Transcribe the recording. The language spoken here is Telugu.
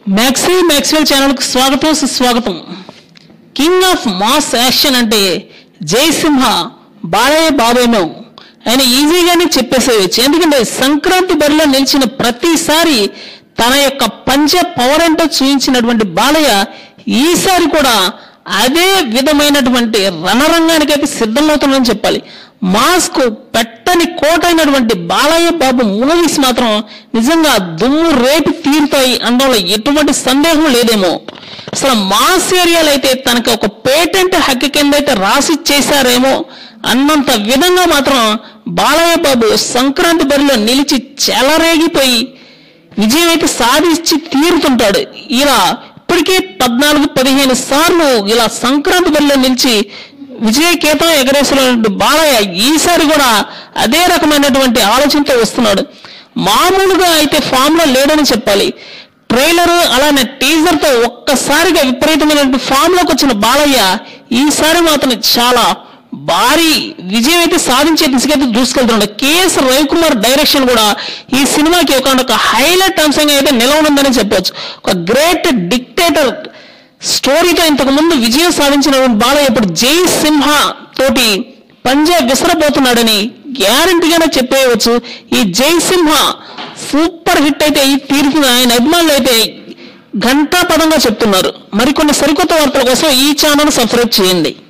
मैक्सी मैक्सवेल चैनल की स्वागत सुस्वागतम। किंग ऑफ मास యాక్షన్ అంటే జై సింహ బాలయ్య బాబేమో ఆయన ఈజీగానే చెప్పేసేయచ్చు. ఎందుకంటే సంక్రాంతి బరిలో నిలిచిన ప్రతిసారి తన యొక్క పంచ పవర్ ఏంటో చూపించినటువంటి బాలయ్య ఈసారి కూడా అదే విధమైనటువంటి రణరంగానికైతే సిద్ధమవుతుందని చెప్పాలి. మాస్క్ పెట్టని కోట అయినటువంటి బాలయ్య బాబు మూవీస్ మాత్రం నిజంగా దుమ్ము రేపు తీరుతాయి అనడంలో ఎటువంటి సందేహం లేదేమో. అసలు మాస్ ఏరియాలో అయితే తనకి ఒక పేటెంట్ హక్కు కింద అయితే రాసి చేశారేమో అన్నంత విధంగా మాత్రం బాలయ్య బాబు సంక్రాంతి బరిలో నిలిచి చెలరేగిపోయి విజయం అయితే సాధించి తీరుతుంటాడు. ఇలా ఇప్పటికే 14-15 సార్లు ఇలా సంక్రాంతి బరిలో నిలిచి విజయకేతం ఎగరేసినటువంటి బాలయ్య ఈసారి కూడా అదే రకమైనటువంటి ఆలోచనతో వస్తున్నాడు. మామూలుగా అయితే ఫామ్ లో లేడని చెప్పాలి. ట్రైలర్ అలానే టీజర్ తో ఒక్కసారిగా విపరీతమైనటువంటి ఫామ్ లోకి వచ్చిన బాలయ్య ఈసారి మాత్రం చాలా భారీ విజయం అయితే సాధించే దిశకైతే దూసుకెళ్తున్నాడు. కేఎస్ రవికుమార్ డైరెక్షన్ కూడా ఈ సినిమాకి ఒక హైలైట్ అంశంగా అయితే నిలవనుందని చెప్పవచ్చు. ఒక గ్రేట్ డిక్టేటర్ స్టోరీతో ఇంతకు ముందు విజయం సాధించిన బాలయ్య ఇప్పుడు జై సింహ తోటి పంజా విసరబోతున్నాడని గ్యారంటీగానే చెప్పేయవచ్చు. ఈ జై సింహ సూపర్ హిట్ అయితే ఈ తీరుతున్న ఆయన అభిమానులు అయితే ఘంటాపదంగా చెప్తున్నారు. మరికొన్ని సరికొత్త వార్తల కోసం ఈ ఛానల్ సబ్స్క్రైబ్ చేయండి.